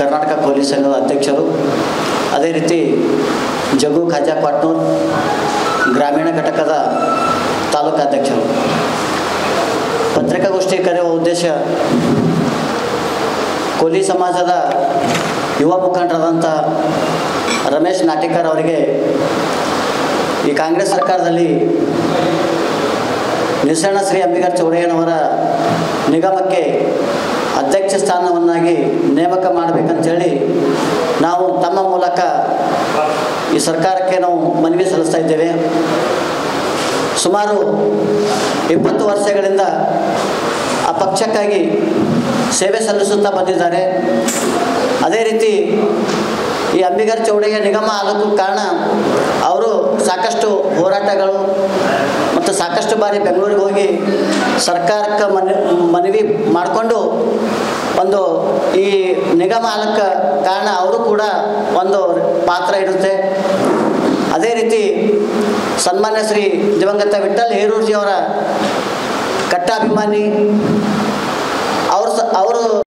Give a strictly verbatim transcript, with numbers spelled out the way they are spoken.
ಕರ್ನಾಟಕ ಕೋಲಿ ಸಂಘದ ಅಧ್ಯಕ್ಷರು, ಅದೇ ರೀತಿ ಜಗು ಖಾಜಾ ಕ್ವಾಟ್ನೂರ್ ಗ್ರಾಮೀಣ ಘಟಕದ ತಾಲೂಕು ಅಧ್ಯಕ್ಷರು. ಪತ್ರಿಕಾಗೋಷ್ಠಿ ಕರೆಯುವ ಉದ್ದೇಶ ಕೋಲಿ ಸಮಾಜದ ಯುವ ಮುಖಂಡರಾದಂಥ ರಮೇಶ್ ನಾಟಿಕರ್ ಅವರಿಗೆ ಈ ಕಾಂಗ್ರೆಸ್ ಸರ್ಕಾರದಲ್ಲಿ ನಿಸರಣ ಶ್ರೀ ಅಂಬಿಗರ ಚೌಡಯ್ಯನವರ ನಿಗಮಕ್ಕೆ ಅಧ್ಯಕ್ಷ ಸ್ಥಾನವನ್ನಾಗಿ ನೇಮಕ ಮಾಡಬೇಕಂತೇಳಿ ನಾವು ತಮ್ಮ ಮೂಲಕ ಈ ಸರ್ಕಾರಕ್ಕೆ ನಾವು ಮನವಿ ಸಲ್ಲಿಸ್ತಾ ಇದ್ದೇವೆ. ಸುಮಾರು ಇಪ್ಪತ್ತು ವರ್ಷಗಳಿಂದ ಆ ಪಕ್ಷಕ್ಕಾಗಿ ಸೇವೆ ಸಲ್ಲಿಸುತ್ತಾ ಬಂದಿದ್ದಾರೆ. ಅದೇ ರೀತಿ ಈ ಅಂಬಿಗರ ಚೌಡಯ್ಯ ನಿಗಮ ಆಗೋಕ್ಕೂ ಕಾರಣ ಅವರು ಸಾಕಷ್ಟು ಹೋರಾಟಗಳು ಮತ್ತು ಸಾಕಷ್ಟು ಬಾರಿ ಬೆಂಗಳೂರಿಗೆ ಹೋಗಿ ಸರ್ಕಾರಕ್ಕೆ ಮನ ಮನವಿ ಮಾಡಿಕೊಂಡು ಒಂದು ಈ ನಿಗಮ ಆಗಕ್ಕೆ ಕಾರಣ ಅವರು ಕೂಡ ಒಂದು ಪಾತ್ರ ಇರುತ್ತೆ. ಅದೇ ರೀತಿ ಸನ್ಮಾನ್ಯ ಶ್ರೀ ದಿವಂಗತ ವಿಠ್ಠಲ್ ಹೇರೂರ್ಜಿಯವರ ಕಟ್ಟಾಭಿಮಾನಿ ಅವರು ಸ ಅವರು